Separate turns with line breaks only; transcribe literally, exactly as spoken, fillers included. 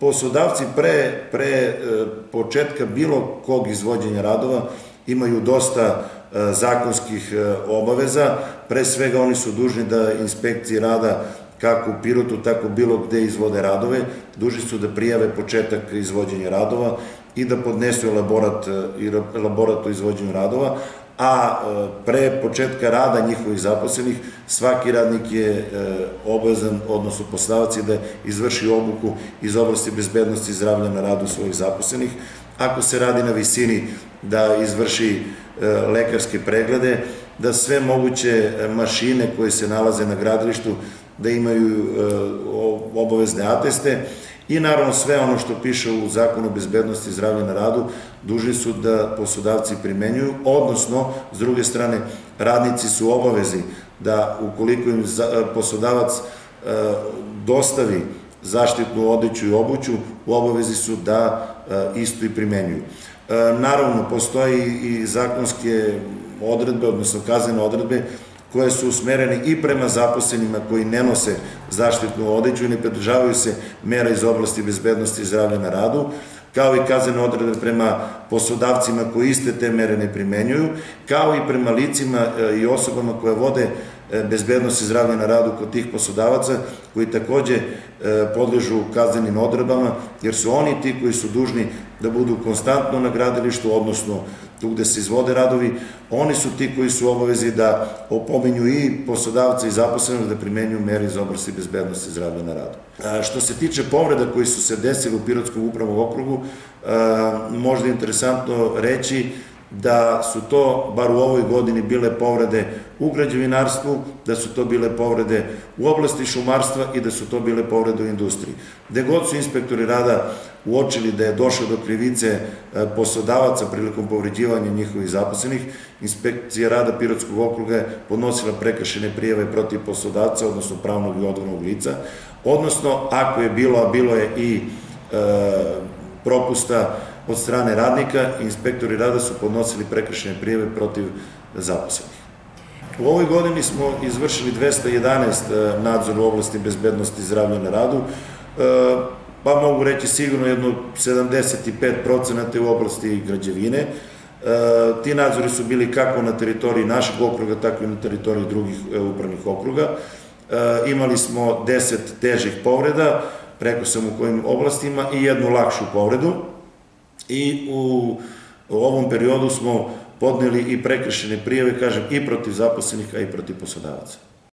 poslodavci pre početka bilo kog izvođenja radova imaju dosta zakonskih obaveza. Pre svega oni su dužni da inspekciji rada kako u Pirotu, tako bilo gde izvode radove, dužni su da prijave početak izvođenja radova i da podnesu elaborat o izvođenju radova, a pre početka rada njihovih zaposlenih svaki radnik je obavezan, odnosno poslodavac je da izvrši obuku iz oblasti bezbednosti i zdravlja na radu svojih zaposlenih. Ako se radi na visini, da izvrši lekarske preglede, da sve moguće mašine koje se nalaze na gradilištu da imaju obavezne ateste i naravno sve ono što piše u Zakonu o bezbednosti i zdravlja na radu dužni su da poslodavci primenjuju, odnosno s druge strane radnici su obavezi da ukoliko im poslodavac dostavi zaštitnu odeću i obuću, u obavezi su da isto i primenjuju. Naravno, postoji i zakonske odredbe, odnosno kaznene odredbe, koje su usmerene i prema zaposlenima koji ne nose zaštitnu odeću i ne pridržavaju se mera iz oblasti bezbednosti i zdravlja na radu, kao i kaznene odredbe prema poslodavcima koji iste te mere ne primenjuju, kao i prema licima i osobama koje vode bezbednost i zdravlje na radu kod tih poslodavaca, koji takođe podležu kaznenim odredbama, jer su oni ti koji su dužni da budu konstantno na gradilištu, odnosno tu gde se izvode radovi, oni su ti koji su obavezi da opominju i poslodavca i zaposlenog da primenjuju mere iz oblasti bezbednosti i zdravlja na radu. Što se tiče povreda koji su se desili u Pirotskom upravnom okrugu, možda je interesantno reći da su to, bar u ovoj godini, bile povrede u građevinarstvu, da su to bile povrede u oblasti šumarstva i da su to bile povrede u industriji. Gde god su inspektori rada uočili da je došlo do krivice poslodavaca prilikom povređivanja njihovih zaposlenih, inspekcija rada Pirotskog okruga je podnosila prekršajne prijave protiv poslodavca, odnosno pravnog i odgovornog lica, odnosno ako je bilo, a bilo je i propusta od strane radnika, inspektori rada su podnosili prekršajne prijave protiv zaposlenih. U ovoj godini smo izvršili dvesta jedanaest nadzora u oblasti bezbednosti i zdravlja na radu, pa mogu reći sigurno jedno sedamdeset pet procenata u oblasti građevine. Ti nadzori su bili kako na teritoriji našeg okruga, tako i na teritoriji drugih upravnih okruga. Imali smo deset težih povreda, rekao sam u kojim oblastima, i jednu lakšu povredu. I u ovom periodu smo podneli i prekršajne prijave, kažem, i protiv zaposlenih, a i protiv poslodavaca.